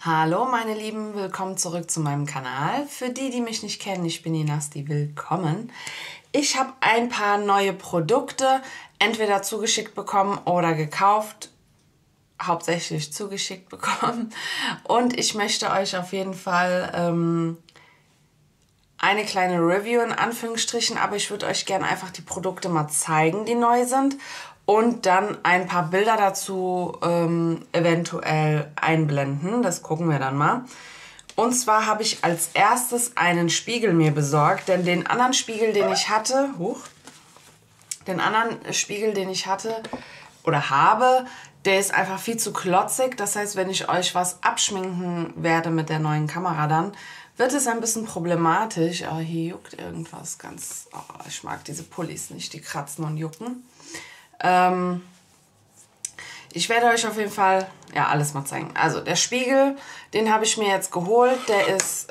Hallo meine Lieben, willkommen zurück zu meinem Kanal. Für die, die mich nicht kennen, ich bin die Nasti, willkommen. Ich habe ein paar neue Produkte entweder zugeschickt bekommen oder gekauft, hauptsächlich zugeschickt bekommen. Und ich möchte euch auf jeden Fall eine kleine Review in Anführungsstrichen, aber ich würde euch gerne einfach die Produkte mal zeigen, die neu sind. Und dann ein paar Bilder dazu eventuell einblenden. Das gucken wir dann mal. Und zwar habe ich als erstes einen Spiegel mir besorgt. Denn den anderen Spiegel, den ich hatte... oder habe, der ist einfach viel zu klotzig. Das heißt, wenn ich euch was abschminken werde mit der neuen Kamera dann, wird es ein bisschen problematisch. Oh, hier juckt irgendwas ganz... Oh, ich mag diese Pullis nicht, die kratzen und jucken. Ich werde euch auf jeden Fall alles mal zeigen. Also der Spiegel, den habe ich mir jetzt geholt. Der ist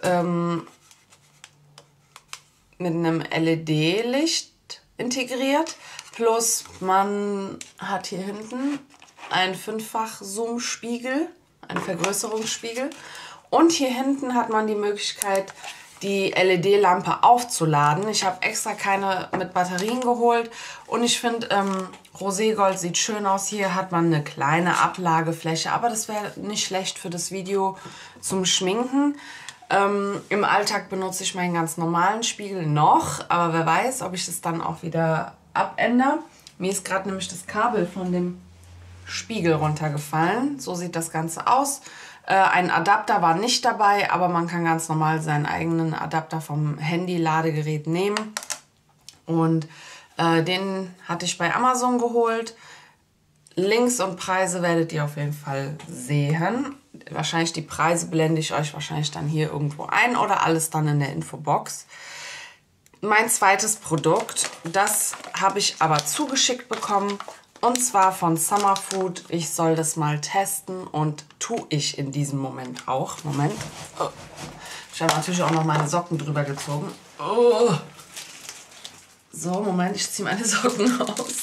mit einem LED-Licht integriert. Plus man hat hier hinten einen 5-fach-Zoom-Spiegel, einen Vergrößerungsspiegel. Und hier hinten hat man die Möglichkeit, die LED-Lampe aufzuladen. Ich habe extra keine mit Batterien geholt. Und ich finde, Roségold sieht schön aus. Hier hat man eine kleine Ablagefläche. Aber das wäre nicht schlecht für das Video zum Schminken. Im Alltag benutze ich meinen ganz normalen Spiegel noch. Aber wer weiß, ob ich das dann auch wieder abändere. Mir ist gerade nämlich das Kabel von dem Spiegel runtergefallen. So sieht das Ganze aus. Ein Adapter war nicht dabei, aber man kann ganz normal seinen eigenen Adapter vom Handy-Ladegerät nehmen. Und den hatte ich bei Amazon geholt. Links und Preise werdet ihr auf jeden Fall sehen. Wahrscheinlich die Preise blende ich euch wahrscheinlich dann hier irgendwo ein oder alles dann in der Infobox. Mein zweites Produkt, das habe ich aber zugeschickt bekommen. Und zwar von Summerfood. Ich soll das mal testen und tue ich in diesem Moment auch. Moment. Oh. Ich habe natürlich auch noch meine Socken drüber gezogen. Oh. So, Moment, ich ziehe meine Socken aus.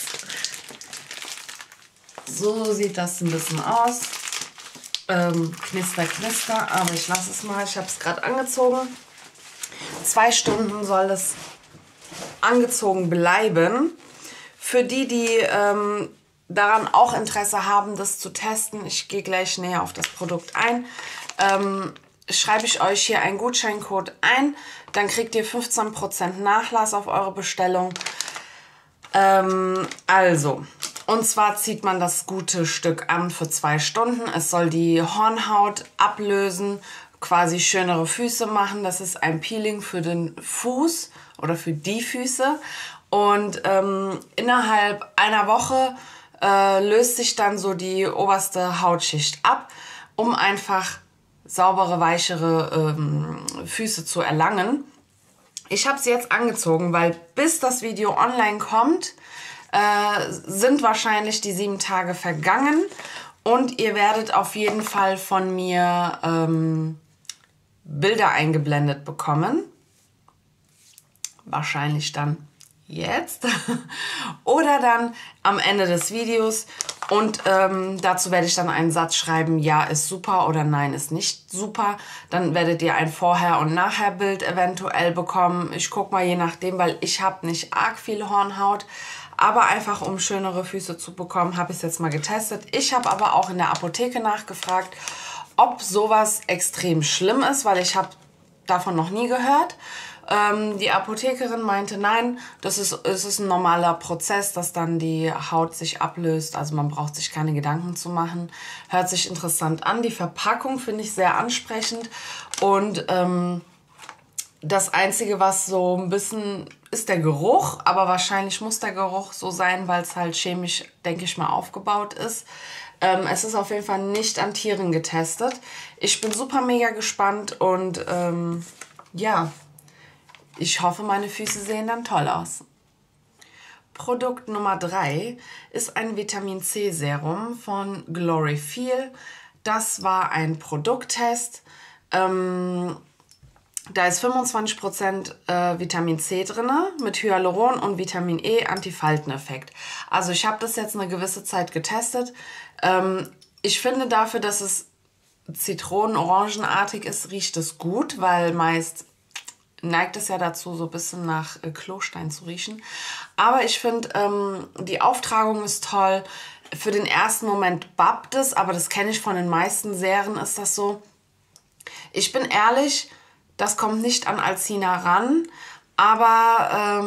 So sieht das ein bisschen aus. Knister, knister, aber ich lasse es mal. Ich habe es gerade angezogen. 2 Stunden soll das angezogen bleiben. Für die, die daran auch Interesse haben, das zu testen, ich gehe gleich näher auf das Produkt ein, schreibe ich euch hier einen Gutscheincode ein. Dann kriegt ihr 15% Nachlass auf eure Bestellung. Und zwar zieht man das gute Stück an für 2 Stunden. Es soll die Hornhaut ablösen, quasi schönere Füße machen. Das ist ein Peeling für den Fuß oder für die Füße. Und innerhalb einer Woche löst sich dann so die oberste Hautschicht ab, um einfach saubere, weichere Füße zu erlangen. Ich habe sie jetzt angezogen, weil bis das Video online kommt, sind wahrscheinlich die 7 Tage vergangen. Und ihr werdet auf jeden Fall von mir Bilder eingeblendet bekommen. Wahrscheinlich dann jetzt oder dann am Ende des Videos und dazu werde ich dann einen Satz schreiben, ja ist super oder nein ist nicht super. Dann werdet ihr ein Vorher- und Nachher-Bild eventuell bekommen. Ich gucke mal je nachdem, weil ich habe nicht arg viel Hornhaut, aber einfach um schönere Füße zu bekommen, habe ich es jetzt mal getestet. Ich habe aber auch in der Apotheke nachgefragt, ob sowas extrem schlimm ist, weil ich habe davon noch nie gehört. Die Apothekerin meinte, nein, es ist ein normaler Prozess, dass dann die Haut sich ablöst. Also man braucht sich keine Gedanken zu machen. Hört sich interessant an. Die Verpackung finde ich sehr ansprechend. Und das Einzige, was so ein bisschen ist der Geruch. Aber wahrscheinlich muss der Geruch so sein, weil es halt chemisch, denke ich mal, aufgebaut ist. Es ist auf jeden Fall nicht an Tieren getestet. Ich bin super mega gespannt und ja... Ich hoffe, meine Füße sehen dann toll aus. Produkt Nummer 3 ist ein Vitamin C Serum von Glory Feel. Das war ein Produkttest. Da ist 25% Vitamin C drin mit Hyaluron und Vitamin E Antifalteneffekt. Also ich habe das jetzt eine gewisse Zeit getestet. Ich finde dafür, dass es zitronen-orangenartig ist, riecht es gut, weil meist neigt es ja dazu, so ein bisschen nach Klostein zu riechen. Aber ich finde, die Auftragung ist toll. Für den ersten Moment babbt es, aber das kenne ich von den meisten Serien, ist das so. Ich bin ehrlich, das kommt nicht an Alcina ran, aber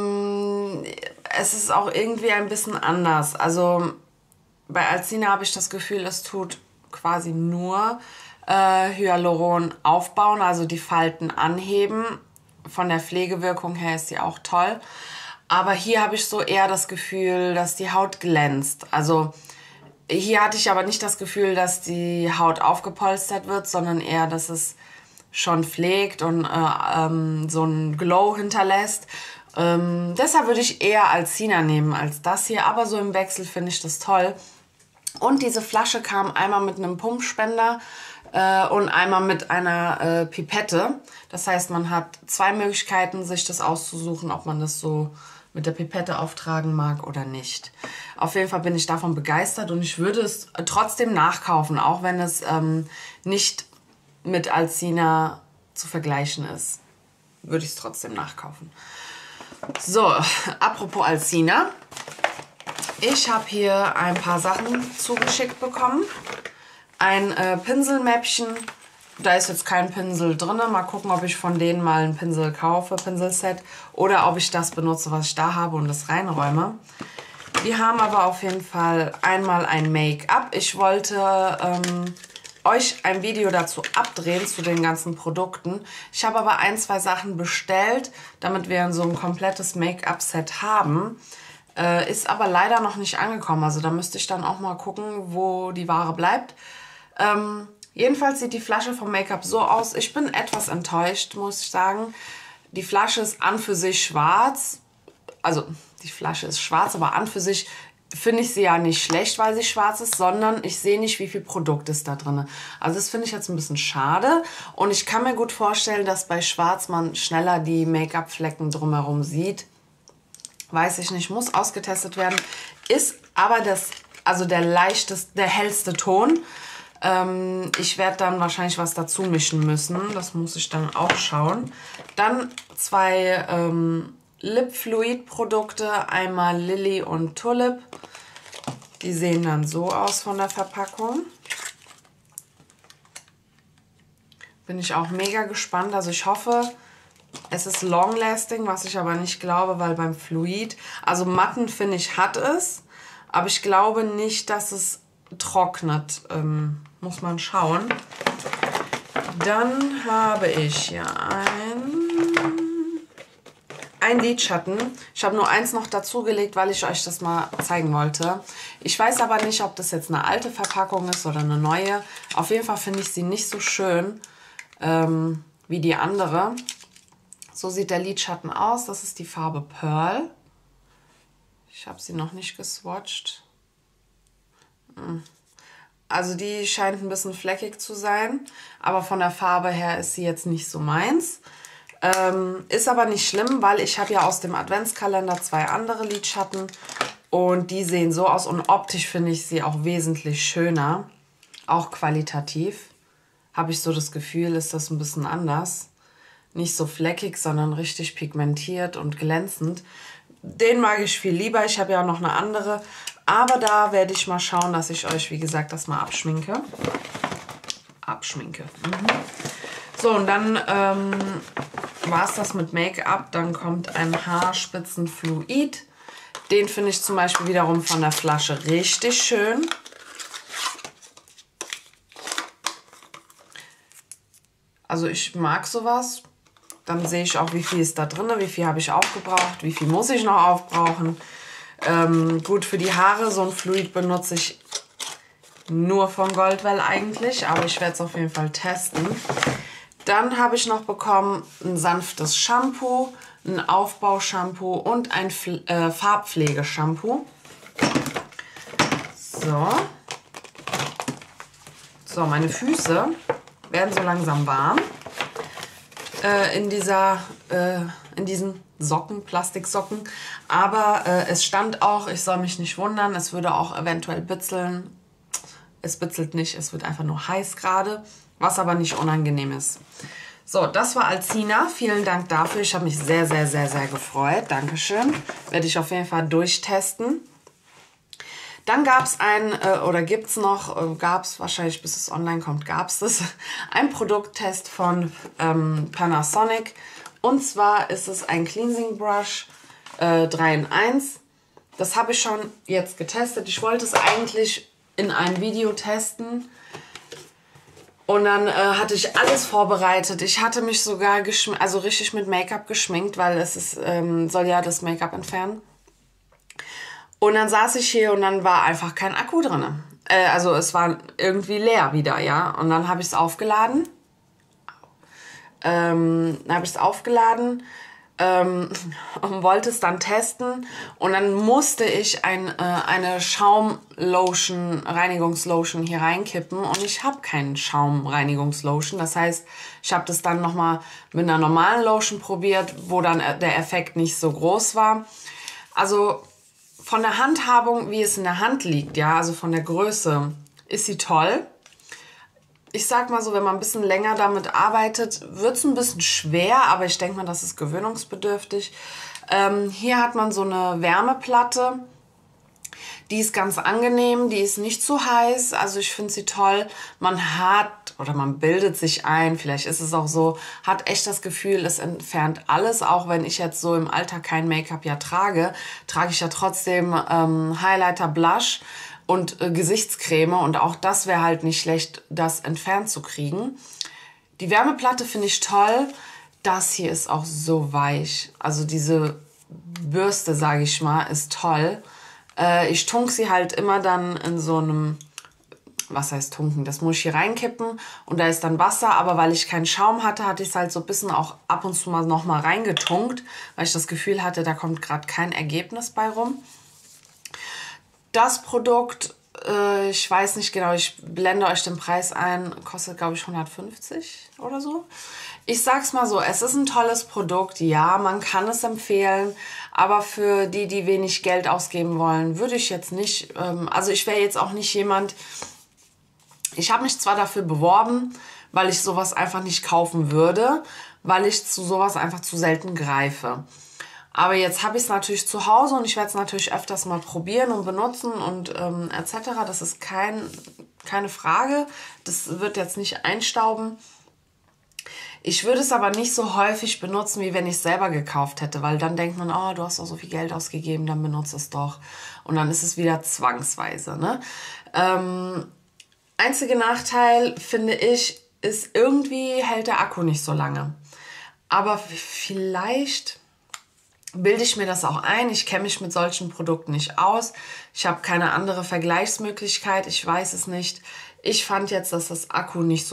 es ist auch irgendwie ein bisschen anders. Also bei Alcina habe ich das Gefühl, es tut quasi nur Hyaluron aufbauen, also die Falten anheben. Von der Pflegewirkung her ist sie auch toll. Aber hier habe ich so eher das Gefühl, dass die Haut glänzt. Also hier hatte ich aber nicht das Gefühl, dass die Haut aufgepolstert wird, sondern eher, dass es schon pflegt und so einen Glow hinterlässt. Deshalb würde ich eher Alcina nehmen als das hier. Aber so im Wechsel finde ich das toll. Und diese Flasche kam einmal mit einem Pumpspender und einmal mit einer Pipette. Das heißt, man hat zwei Möglichkeiten, sich das auszusuchen, ob man das so mit der Pipette auftragen mag oder nicht. Auf jeden Fall bin ich davon begeistert und ich würde es trotzdem nachkaufen, auch wenn es nicht mit Alcina zu vergleichen ist. Würde ich es trotzdem nachkaufen. So, apropos Alcina. Ich habe hier ein paar Sachen zugeschickt bekommen. Ein Pinselmäppchen. Da ist jetzt kein Pinsel drin. Mal gucken, ob ich von denen mal einen Pinsel kaufe, Pinselset. Oder ob ich das benutze, was ich da habe und das reinräume. Wir haben aber auf jeden Fall einmal ein Make-up. Ich wollte euch ein Video dazu abdrehen, zu den ganzen Produkten. Ich habe aber ein, zwei Sachen bestellt, damit wir so ein komplettes Make-up-Set haben. Ist aber leider noch nicht angekommen. Also da müsste ich dann auch mal gucken, wo die Ware bleibt. Jedenfalls sieht die Flasche vom Make-up so aus. Ich bin etwas enttäuscht, muss ich sagen. Die Flasche ist an für sich schwarz. Also die Flasche ist schwarz, aber an für sich finde ich sie ja nicht schlecht, weil sie schwarz ist, sondern ich sehe nicht, wie viel Produkt ist da drin. Also das finde ich jetzt ein bisschen schade. Und ich kann mir gut vorstellen, dass bei schwarz man schneller die Make-up-Flecken drumherum sieht. Weiß ich nicht, muss ausgetestet werden. Ist aber der hellste Ton. Ich werde dann wahrscheinlich was dazu mischen müssen. Das muss ich dann auch schauen. Dann zwei Lip Fluid Produkte. Einmal Lily und Tulip. Die sehen dann so aus von der Verpackung. Bin ich auch mega gespannt. Also ich hoffe, es ist long lasting, was ich aber nicht glaube, weil beim Fluid, also Matten finde ich hat es, aber ich glaube nicht, dass es trocknet. Muss man schauen. Dann habe ich hier ein Lidschatten. Ich habe nur eins noch dazugelegt, weil ich euch das mal zeigen wollte. Ich weiß aber nicht, ob das jetzt eine alte Verpackung ist oder eine neue. Auf jeden Fall finde ich sie nicht so schön wie die andere. So sieht der Lidschatten aus. Das ist die Farbe Pearl. Ich habe sie noch nicht geswatcht. Also die scheint ein bisschen fleckig zu sein. Aber von der Farbe her ist sie jetzt nicht so meins. Ist aber nicht schlimm, weil ich habe ja aus dem Adventskalender zwei andere Lidschatten. Und die sehen so aus. Und optisch finde ich sie auch wesentlich schöner. Auch qualitativ. Habe ich so das Gefühl, ist das ein bisschen anders. Nicht so fleckig, sondern richtig pigmentiert und glänzend. Den mag ich viel lieber. Ich habe ja auch noch eine andere. Aber da werde ich mal schauen, dass ich euch, wie gesagt, das mal abschminke. So, und dann war es das mit Make-up. Dann kommt ein Haarspitzenfluid. Den finde ich zum Beispiel wiederum von der Flasche richtig schön. Also ich mag sowas. Dann sehe ich auch, wie viel ist da drin, wie viel habe ich aufgebraucht, wie viel muss ich noch aufbrauchen. Gut, für die Haare, so ein Fluid benutze ich nur von Goldwell eigentlich, aber ich werde es auf jeden Fall testen. Dann habe ich noch bekommen ein sanftes Shampoo, ein Aufbaushampoo und ein Farbpflegeshampoo. So, meine Füße werden so langsam warm. In diesen Socken, Plastiksocken. Aber es stand auch, ich soll mich nicht wundern, es würde auch eventuell bitzeln. Es bitzelt nicht, es wird einfach nur heiß gerade, was aber nicht unangenehm ist. So, das war Alzina. Vielen Dank dafür. Ich habe mich sehr, sehr, sehr, sehr gefreut. Dankeschön. Werde ich auf jeden Fall durchtesten. Dann gab es oder gibt es noch, gab es wahrscheinlich, bis es online kommt, gab es das, ein Produkttest von Panasonic. Und zwar ist es ein Cleansing Brush 3 in 1. Das habe ich schon jetzt getestet. Ich wollte es eigentlich in einem Video testen. Und dann hatte ich alles vorbereitet. Ich hatte mich sogar also richtig mit Make-up geschminkt, weil es ist, soll ja das Make-up entfernen. Und dann saß ich hier und dann war einfach kein Akku drin. Also es war irgendwie leer wieder, ja. Und dann habe ich es aufgeladen. Und wollte es dann testen. Und dann musste ich eine Schaumlotion, Reinigungslotion hier reinkippen. Und ich habe keinen Schaumreinigungslotion. Das heißt, ich habe das dann nochmal mit einer normalen Lotion probiert, wo dann der Effekt nicht so groß war. Also von der Handhabung, wie es in der Hand liegt, ja, also von der Größe, ist sie toll. Ich sag mal so, wenn man ein bisschen länger damit arbeitet, wird es ein bisschen schwer, aber ich denke mal, das ist gewöhnungsbedürftig. Hier hat man so eine Wärmeplatte. Die ist ganz angenehm, die ist nicht zu heiß, also ich finde sie toll. Man hat, oder man bildet sich ein, vielleicht ist es auch so, hat echt das Gefühl, es entfernt alles. Auch wenn ich jetzt so im Alltag kein Make-up ja trage ich ja trotzdem Highlighter, Blush und Gesichtscreme. Und auch das wäre halt nicht schlecht, das entfernt zu kriegen. Die Wärmeplatte finde ich toll. Das hier ist auch so weich. Also diese Bürste, sage ich mal, ist toll. Ich tunke sie halt immer dann in so einem, was heißt tunken, das muss ich hier reinkippen und da ist dann Wasser, aber weil ich keinen Schaum hatte, hatte ich es halt so ein bisschen auch ab und zu mal nochmal reingetunkt, weil ich das Gefühl hatte, da kommt gerade kein Ergebnis bei rum. Das Produkt, ich weiß nicht genau, ich blende euch den Preis ein, kostet glaube ich 150 oder so. Ich sag's mal so, es ist ein tolles Produkt, ja, man kann es empfehlen, aber für die, die wenig Geld ausgeben wollen, würde ich jetzt nicht, also ich wäre jetzt auch nicht jemand, ich habe mich zwar dafür beworben, weil ich sowas einfach nicht kaufen würde, weil ich zu sowas einfach zu selten greife. Aber jetzt habe ich es natürlich zu Hause und ich werde es natürlich öfters mal probieren und benutzen und etc. Das ist keine Frage, das wird jetzt nicht einstauben. Ich würde es aber nicht so häufig benutzen, wie wenn ich es selber gekauft hätte, weil dann denkt man, oh, du hast doch so viel Geld ausgegeben, dann benutze es doch. Und dann ist es wieder zwangsweise. Ne? Einziger Nachteil, finde ich, ist irgendwie hält der Akku nicht so lange. Aber vielleicht bilde ich mir das auch ein. Ich kenne mich mit solchen Produkten nicht aus. Ich habe keine andere Vergleichsmöglichkeit. Ich weiß es nicht. Ich fand jetzt, dass der Akku nicht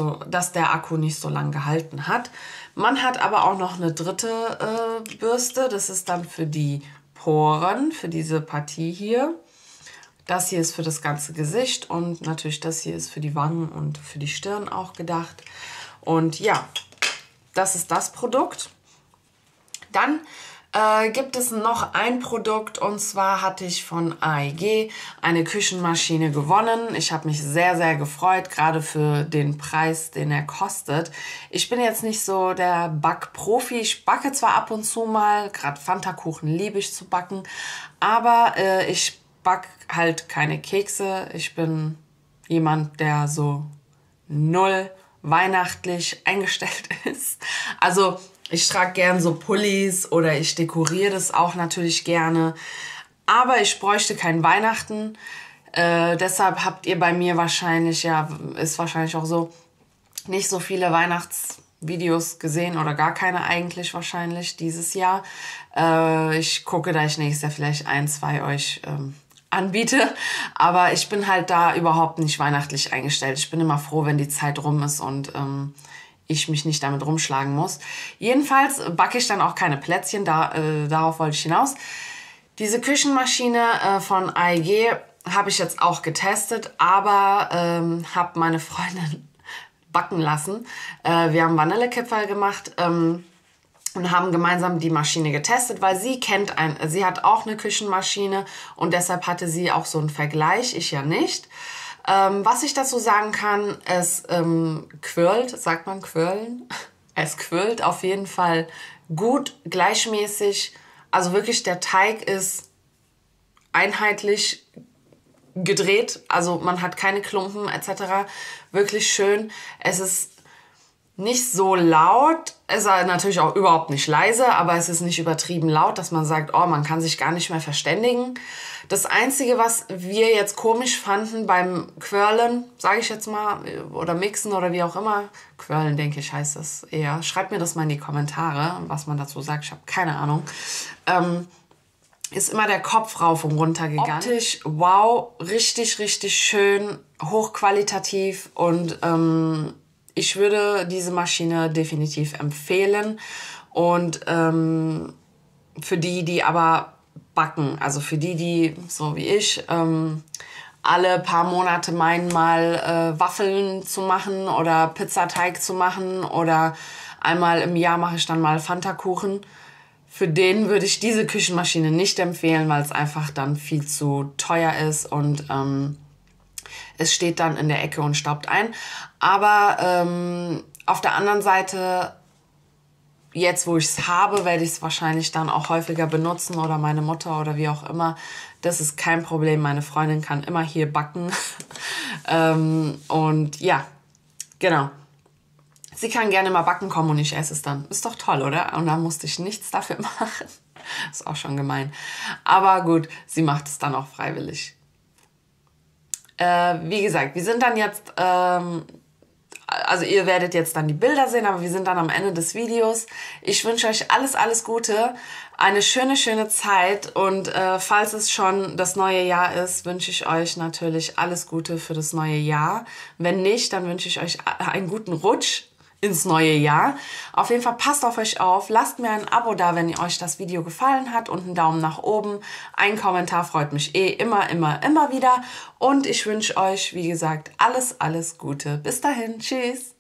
so lang gehalten hat. Man hat aber auch noch eine dritte Bürste. Das ist dann für die Poren, für diese Partie hier. Das hier ist für das ganze Gesicht und natürlich das hier ist für die Wangen und für die Stirn auch gedacht. Und ja, das ist das Produkt. Dann gibt es noch ein Produkt und zwar hatte ich von AEG eine Küchenmaschine gewonnen. Ich habe mich sehr, sehr gefreut, gerade für den Preis, den er kostet. Ich bin jetzt nicht so der Backprofi. Ich backe zwar ab und zu mal, gerade Fanta-Kuchen liebe ich zu backen, aber ich backe halt keine Kekse. Ich bin jemand, der so null weihnachtlich eingestellt ist. Also ich trage gern so Pullis oder ich dekoriere das auch natürlich gerne. Aber ich bräuchte kein Weihnachten. Deshalb habt ihr bei mir wahrscheinlich, ja, ist wahrscheinlich auch so, nicht so viele Weihnachtsvideos gesehen oder gar keine eigentlich wahrscheinlich dieses Jahr. Ich gucke, da ich nächstes Jahr vielleicht 1, 2 euch anbiete. Aber ich bin halt da überhaupt nicht weihnachtlich eingestellt. Ich bin immer froh, wenn die Zeit rum ist und ich mich nicht damit rumschlagen muss. Jedenfalls backe ich dann auch keine Plätzchen, darauf wollte ich hinaus. Diese Küchenmaschine von AEG habe ich jetzt auch getestet, aber habe meine Freundin backen lassen. Wir haben Vanillekipferl gemacht und haben gemeinsam die Maschine getestet, weil sie hat auch eine Küchenmaschine und deshalb hatte sie auch so einen Vergleich, ich ja nicht. Was ich dazu sagen kann, es quirlt, sagt man quirlen? Es quirlt auf jeden Fall gut, gleichmäßig. Also wirklich, der Teig ist einheitlich gedreht. Also man hat keine Klumpen etc. Wirklich schön. Es ist nicht so laut. Es ist natürlich auch überhaupt nicht leise, aber es ist nicht übertrieben laut, dass man sagt, oh, man kann sich gar nicht mehr verständigen. Das Einzige, was wir jetzt komisch fanden beim Quirlen, sage ich jetzt mal, oder Mixen oder wie auch immer, Quirlen, denke ich, heißt das eher. Schreibt mir das mal in die Kommentare, was man dazu sagt. Ich habe keine Ahnung. Ist immer der Kopf rauf und runter gegangen. Optisch, wow, richtig, richtig schön, hochqualitativ und ich würde diese Maschine definitiv empfehlen. Und für die, die aber backen, also für die, die, so wie ich, alle paar Monate meinen, mal Waffeln zu machen oder Pizzateig zu machen oder einmal im Jahr mache ich dann mal Fanta-Kuchen. Für den würde ich diese Küchenmaschine nicht empfehlen, weil es einfach dann viel zu teuer ist und es steht dann in der Ecke und staubt ein. Aber auf der anderen Seite, jetzt wo ich es habe, werde ich es wahrscheinlich dann auch häufiger benutzen oder meine Mutter oder wie auch immer. Das ist kein Problem. Meine Freundin kann immer hier backen. Und ja, genau. Sie kann gerne mal backen kommen und ich esse es dann. Ist doch toll, oder? Und dann musste ich nichts dafür machen. Ist auch schon gemein. Aber gut, sie macht es dann auch freiwillig. Wie gesagt, wir sind dann jetzt, also ihr werdet jetzt dann die Bilder sehen, aber wir sind dann am Ende des Videos. Ich wünsche euch alles, alles Gute, eine schöne, schöne Zeit und falls es schon das neue Jahr ist, wünsche ich euch natürlich alles Gute für das neue Jahr. Wenn nicht, dann wünsche ich euch einen guten Rutsch ins neue Jahr. Auf jeden Fall passt auf euch auf, lasst mir ein Abo da, wenn euch das Video gefallen hat und einen Daumen nach oben. Ein Kommentar freut mich immer, immer, immer wieder und ich wünsche euch, wie gesagt, alles, alles Gute. Bis dahin, tschüss!